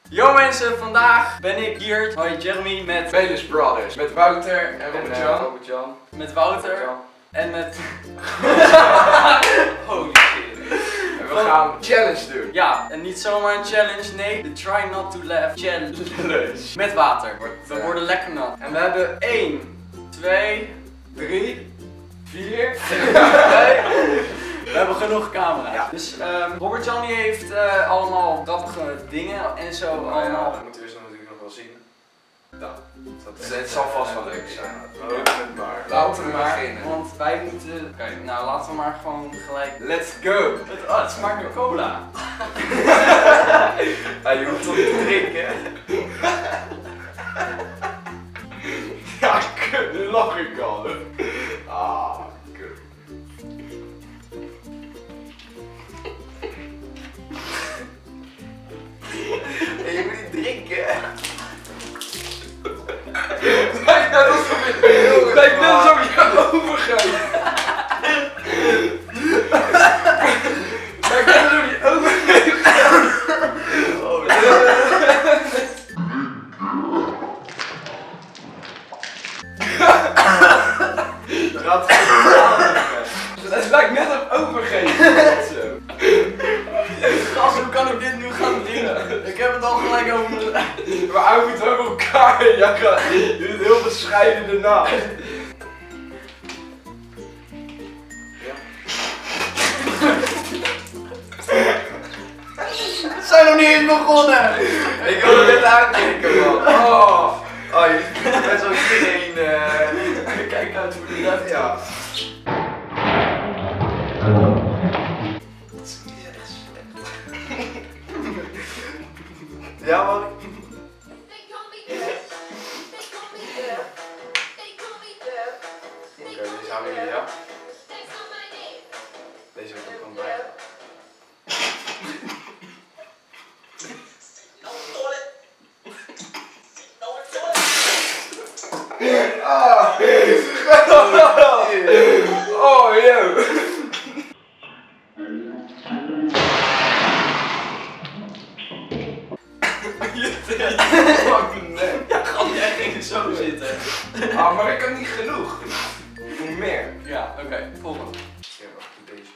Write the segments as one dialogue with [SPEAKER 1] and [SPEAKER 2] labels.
[SPEAKER 1] Yo mensen, vandaag ben ik hier. Hoi Jeremy met
[SPEAKER 2] Baelish Brothers. Met Wouter en Robert-Jan.
[SPEAKER 1] Met Wouter en met... Holy shit.
[SPEAKER 2] En we gaan een challenge doen.
[SPEAKER 1] Ja, en niet zomaar een challenge, nee, de Try Not To Laugh Challenge. Met water. We worden lekker nat. En we hebben 1, 2, 3, 4, 5. We hebben genoeg camera. Ja. Dus Robert-Jan die heeft allemaal grappige dingen en zo allemaal.
[SPEAKER 2] Dat moeten we zo natuurlijk nog wel zien. Het zal vast wel leuk zijn. Laten we maar beginnen.
[SPEAKER 1] Want wij moeten... Oké, nou laten we maar gewoon gelijk...
[SPEAKER 2] Let's go!
[SPEAKER 1] Het smaakt naar cola.
[SPEAKER 2] Je hoeft toch niet te drinken? Ja, kut, nu lach ik al. Ah, kut. Je moet niet drinken. Lijkt net alsof je overgaat. Lijkt net alsof je het lijkt net op overgeven.
[SPEAKER 1] Gast, hoe kan ik dit nu gaan drinken? Ik heb het al gelijk over.
[SPEAKER 2] Maar hij moet over elkaar en je doet heel bescheiden ernaast.
[SPEAKER 1] We zijn nog niet eens begonnen!
[SPEAKER 2] Ik wil het net aankijken, man. Oh, je bent zo iedereen.
[SPEAKER 1] Kijk uit voor de left.
[SPEAKER 2] Ja. Ja, man. Oké, deze houden jullie, ja? Deze wil ik ook gewoon bij. Oh, yo.
[SPEAKER 1] Ja, gast, jij ging zo zitten.
[SPEAKER 2] Maar ik kan niet genoeg. Ik moet meer.
[SPEAKER 1] Ja, oké, volgende.
[SPEAKER 2] Ja, wacht, doe deze.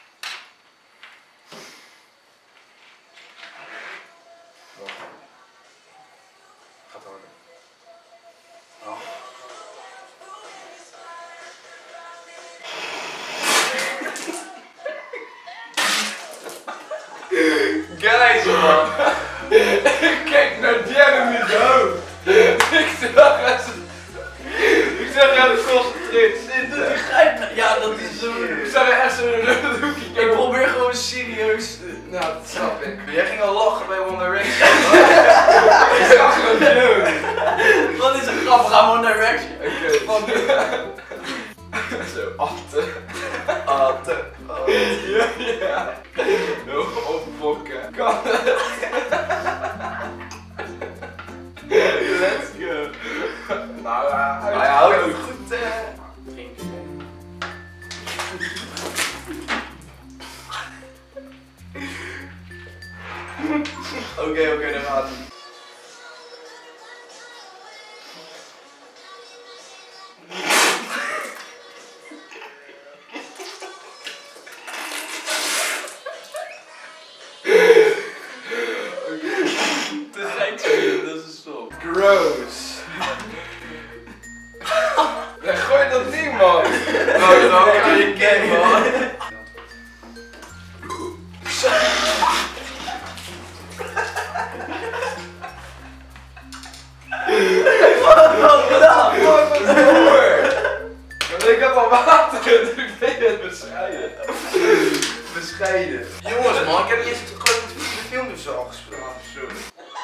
[SPEAKER 2] Wacht. Gaat harder. Oh. Guys, man. Ik kijk naar Jeremy's hoofd. Ik zag hem geconcentreerd zitten.
[SPEAKER 1] Ja, dat is zo.
[SPEAKER 2] Ik zag hem echt zo'n doekje.
[SPEAKER 1] Ik probeer gewoon serieus.
[SPEAKER 2] Nou, dat snap ik. Jij ging al lachen bij One Direction. Ik zag hem doen.
[SPEAKER 1] Wat is een grappig aan One Direction?
[SPEAKER 2] Oké. Zo, atten. Atten. Ja. Nog opfokken. Kan het? Let's go. Nou, hij houdt het goed. Oké, dan gaat het.
[SPEAKER 1] Dat is een stop.
[SPEAKER 2] Gross. Nee, gooi dat ding, man. Oh, dan kan je kijken, man.
[SPEAKER 1] Wat gedaan?
[SPEAKER 2] Wat is door? Want ik heb al water, dus ik deed het bescheiden. Bescheiden.
[SPEAKER 3] Jongens man, ik heb niet eens het geluk met de filmpjes al gesproken.
[SPEAKER 2] Sorry.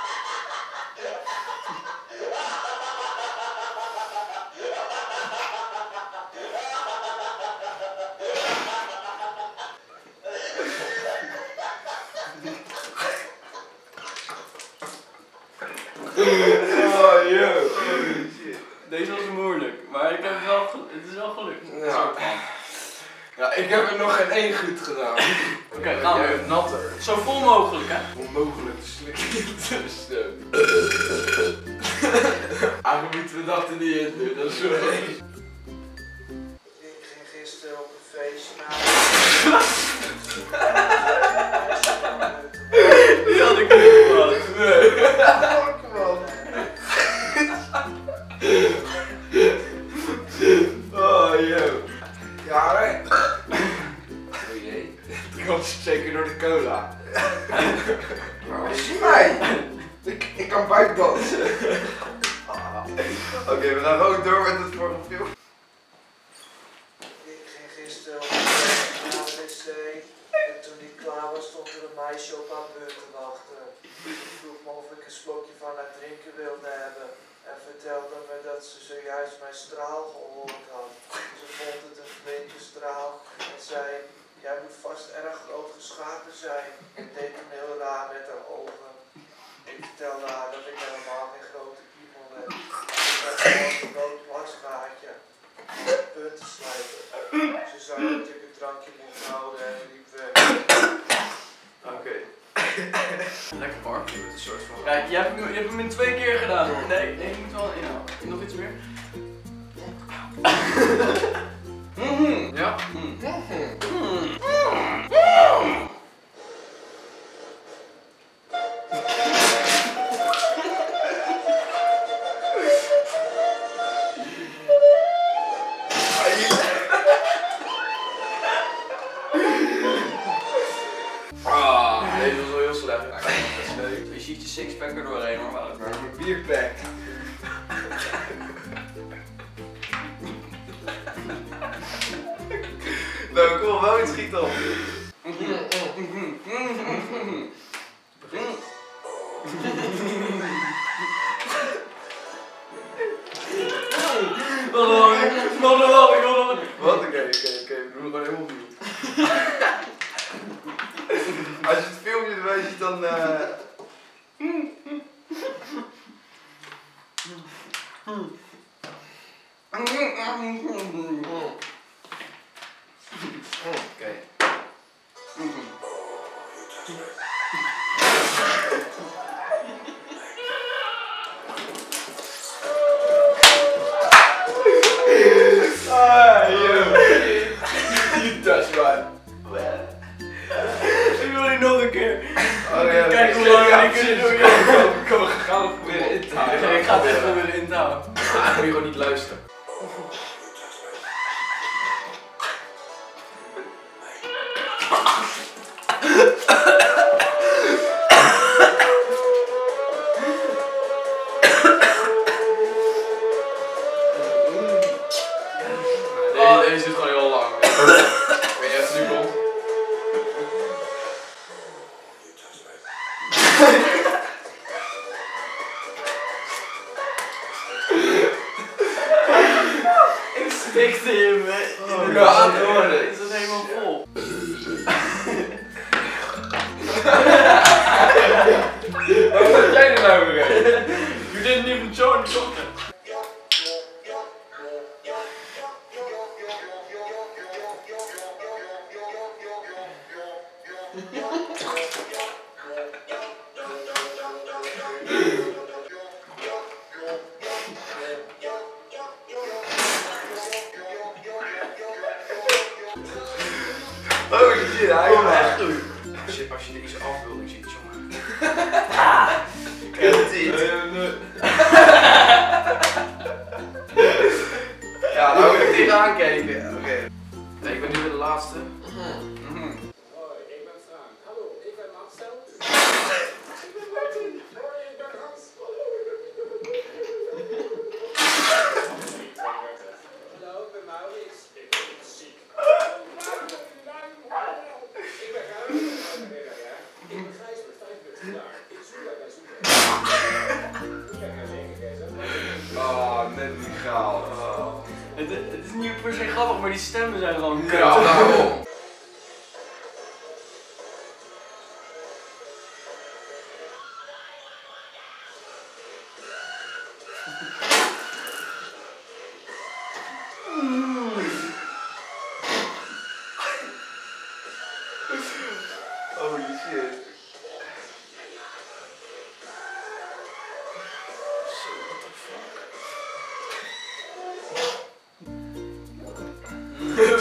[SPEAKER 2] Oh, yo.
[SPEAKER 1] Deze was moeilijk, maar ik heb het wel het is wel gelukt.
[SPEAKER 2] Ja, Ik heb er nog geen één goed gedaan.
[SPEAKER 1] Oké, gaan
[SPEAKER 2] Jij
[SPEAKER 1] we.
[SPEAKER 2] bent natter.
[SPEAKER 1] Zo vol mogelijk, hè?
[SPEAKER 2] Onmogelijk te slikken. Eigenlijk moeten we dat er niet in doen, dat is wel.
[SPEAKER 3] Ik ging gisteren op een feestje naar.
[SPEAKER 1] Die had ik niet verwacht.
[SPEAKER 2] Nee. Oh, joh. Ja, hè? Oh jee. Dat komt zeker door de cola. Waarom zie mij? Ik kan buikdansen. Oké, we gaan gewoon door met het vorige film.
[SPEAKER 3] Ik ging gisteren op een feestje naar de wc. En toen die klaar was, stond er een meisje op haar beurt te wachten. Ik vroeg me of ik een slokje van haar drinken wilde hebben. En vertelde me dat ze zojuist mijn straal gehoord had. Ze vond het een flinke straal en zei: jij moet vast erg groot geschapen zijn. En deed toen heel raar met haar ogen. Ik vertelde haar dat ik helemaal geen grote piemel heb. Ik had gewoon een groot plasgaatje. Punten slijpen. Ze zei dat ik een drankje moest houden en liep weg.
[SPEAKER 2] Oké.
[SPEAKER 1] Lekker hoor.
[SPEAKER 2] Met een soort van.
[SPEAKER 1] Kijk, je hebt hem in 2 keer gedaan hoor. Nee, je moet wel inhouden. Nog iets meer?
[SPEAKER 2] Ja. Deze was wel heel slecht.
[SPEAKER 1] Je ziet je sixpack er doorheen hoor.
[SPEAKER 2] Maar mijn bierpack. Nou, kom wel iets schieten op. Wat? Oké, we doen het gewoon helemaal opnieuw. Als je het filmpje erbij ziet, dan Oké. That's right.
[SPEAKER 1] Ik wil die nog een keer.
[SPEAKER 2] Oh ja,
[SPEAKER 1] Kijk hoe lang ik het doe.
[SPEAKER 2] Kom, we gaan het proberen in te houden.
[SPEAKER 1] Ik ga het echt proberen in te houden.
[SPEAKER 2] Ah, moet je gewoon niet luisteren. Deze is gewoon heel lang. Ben je echt nu rond?
[SPEAKER 1] Ik stikte in me.
[SPEAKER 2] Ja, door.
[SPEAKER 1] Is het helemaal vol?
[SPEAKER 2] Wat heb jij er nou weer?
[SPEAKER 1] You didn't even join the content.
[SPEAKER 2] Oh shit, hij
[SPEAKER 1] Oh, echt goed.
[SPEAKER 2] Als je deze afbeelding ziet, jongen.
[SPEAKER 1] Ik ken het niet.
[SPEAKER 2] Ja, nou moet ik tegenaan kijken. Oké. Nee, ik ben nu weer de laatste.
[SPEAKER 4] Hoi, ik ben Frank. Hallo, ik ben Marcel. Ik ben Martin. Hoi, ik ben Hans. Hallo, ik ben Maurits. Ik ben ziek. Ik ben Ruim. Ik ben Gijs met 5 minuten klaar. Ik zoek bij zoeken. Ik ben naar lekker geweest.
[SPEAKER 2] Oh, net niet gehaald.
[SPEAKER 1] Het is niet per se grappig, maar die stemmen zijn gewoon kut.
[SPEAKER 2] Ja, daarom.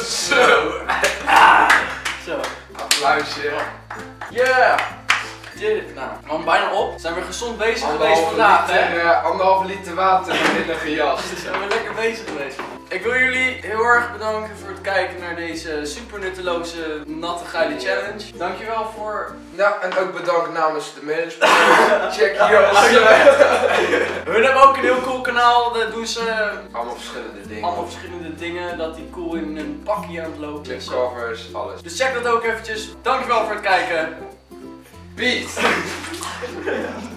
[SPEAKER 2] Zo.
[SPEAKER 1] Zo.
[SPEAKER 2] Applausje.
[SPEAKER 1] Yeah! Nou, we gaan bijna op. Zijn we gezond bezig geweest vandaag, hè?
[SPEAKER 2] Anderhalve liter water binnen gejast.
[SPEAKER 1] Zijn we lekker bezig geweest. Ik wil jullie heel erg bedanken voor het kijken naar deze super nutteloze natte geile challenge. Dankjewel voor...
[SPEAKER 2] Nou, en ook bedankt namens de management. Check hier ons.
[SPEAKER 1] Hun hebben ook een heel cool kanaal, daar doen ze
[SPEAKER 2] Allemaal verschillende dingen.
[SPEAKER 1] allemaal verschillende dingen, dat die cool in een pakje aan het lopen is.
[SPEAKER 2] Covers, alles.
[SPEAKER 1] Dus check dat ook eventjes. Dankjewel voor het kijken.
[SPEAKER 2] Peace!